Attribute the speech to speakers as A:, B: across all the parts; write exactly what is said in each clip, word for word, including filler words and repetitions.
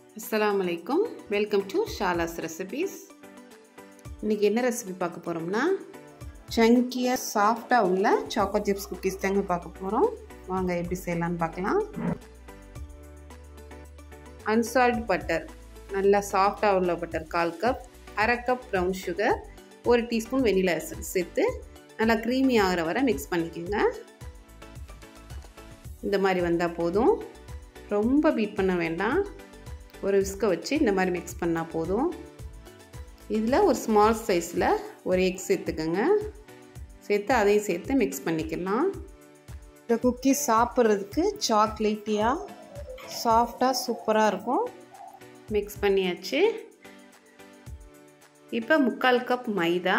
A: Assalamu alaikum. Welcome to Shala's Recipes. இன்னைக்கு என்ன recipe பார்க்க போறோம்னா chunky soft உள்ள choco chips cookies தாங்க பார்க்க போறோம். வாங்க எப்படி செய்யலாம்னு பார்க்கலாம். Unsalted butter, நல்லா soft உள்ள butter one cup, one cup brown sugar, one teaspoon vanilla essence சேர்த்து நல்லா creamy ஆகற வரை mix பண்ணிக்கங்க. இந்த மாதிரி வந்தா போதும். ரொம்ப பீட் பண்ண வேண்டாம். ஒரு விஸ்க வச்சு இந்த மாதிரி mix பண்ணா போதும். இதுல ஒரு small sizeல ஒரு egg சேர்த்துக்கங்க. சேர்த்து அதையும் சேர்த்து mix பண்ணிக்கலாம். இந்த குக்கி சாப்பிடுறதுக்கு சாக்லேட்டியா சாஃப்ட்டா சூப்பரா இருக்கும். mix பண்ணியாச்சு. இப்போ முக்கால் கப் மைதா,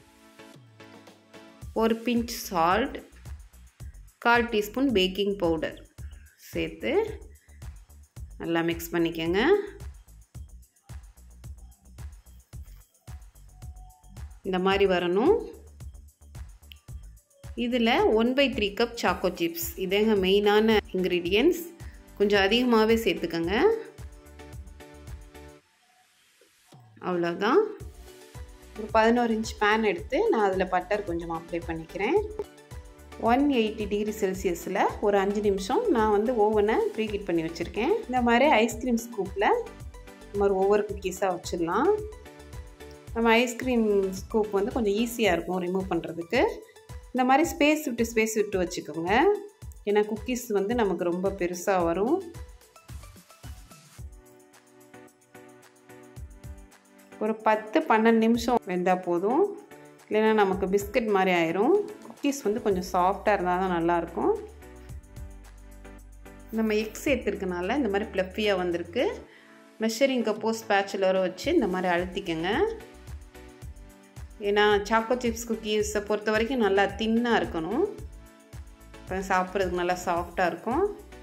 A: ஒரு pinch salt, கால் டீஸ்பூன் பேக்கிங் பவுடர் சேர்த்து நல்லா mix பண்ணிக்கங்க. இந்த மாதிரி வரணும். இதுல one by three cup choco chips, இதேங்க மெயினான இன்கிரிடியன்ட்ஸ். கொஞ்சம் அதிகமாகவே சேர்த்துக்கங்க. அவ்வளோதான். ஒரு பதினோரு இன்ச் பேன் எடுத்து நான் அதில் பட்டர் கொஞ்சம் அப்ளை பண்ணிக்கிறேன். one eighty டிகிரி செல்சியஸில் ஒரு அஞ்சு நிமிஷம் நான் வந்து ஓவனை ப்ரீஹீட் பண்ணி வச்சுருக்கேன். இந்த மாதிரி ஐஸ்கிரீம் ஸ்கூப்பில் இந்த மாதிரி ஒவ்வொரு குக்கீஸாக வச்சிடலாம். நம்ம ஐஸ்கிரீம் ஸ்கூப் வந்து கொஞ்சம் ஈஸியாக இருக்கும் ரிமூவ் பண்ணுறதுக்கு. இந்த மாதிரி ஸ்பேஸ் விட்டு ஸ்பேஸ் விட்டு வச்சுக்கோங்க. ஏன்னா குக்கீஸ் வந்து நமக்கு ரொம்ப பெருசாக வரும். ஒரு பத்து பன்னெண்டு நிமிஷம் வெந்தால் போதும். இல்லைன்னா நமக்கு பிஸ்கட் மாதிரி ஆயிரும். குக்கீஸ் வந்து கொஞ்சம் சாஃப்டாக இருந்தால் தான் நல்லாயிருக்கும். நம்ம எக் சேர்த்துருக்கனால இந்த மாதிரி ப்ளஃபியாக வந்திருக்கு. மெஷரிங் கப்போ ஸ்பேச்சுலரோ வச்சு இந்த மாதிரி அழுத்திக்கங்க. ஏன்னா சாக்கோ சிப்ஸ் குக்கீஸை பொறுத்த வரைக்கும் நல்லா தின்னாக இருக்கணும். இப்போ சாப்பிட்றதுக்கு நல்லா சாஃப்டாக இருக்கும்.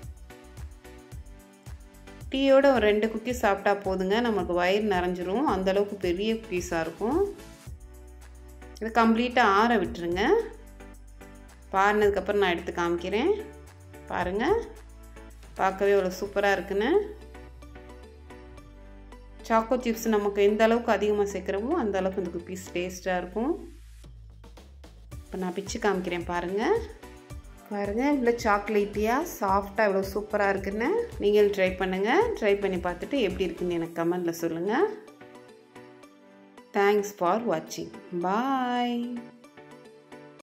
A: டீயோட ஒரு ரெண்டு குக்கீஸ் சாப்பிட்டா போதுங்க, நமக்கு வயிறு நிறைஞ்சிரும். அந்தளவுக்கு பெரிய குக்கீஸாக இருக்கும். இது கம்ப்ளீட்டாக ஆற விட்டுருங்க. பாருனதுக்கப்புறம் நான் எடுத்து காமிக்கிறேன். பாருங்கள், பார்க்கவே அவ்வளோ சூப்பராக இருக்குன்னு. சாக்கோ சிப்ஸ் நமக்கு எந்த அளவுக்கு அதிகமாக சேர்க்குறோமோ அந்த அளவுக்கு இந்த குக்கீஸ் டேஸ்ட்டாக இருக்கும். இப்போ நான் பிச்சு காமிக்கிறேன். பாருங்கள் பாருங்கள் இவ்வளோ சாக்லேட்டியாக சாஃப்டாக இவ்வளோ சூப்பராக இருக்குன்னு. நீங்கள் ட்ரை பண்ணுங்கள். ட்ரை பண்ணி பார்த்துட்டு எப்படி இருக்குன்னு எனக்கு கமெண்டில் சொல்லுங்கள். Thanks for watching. Bye.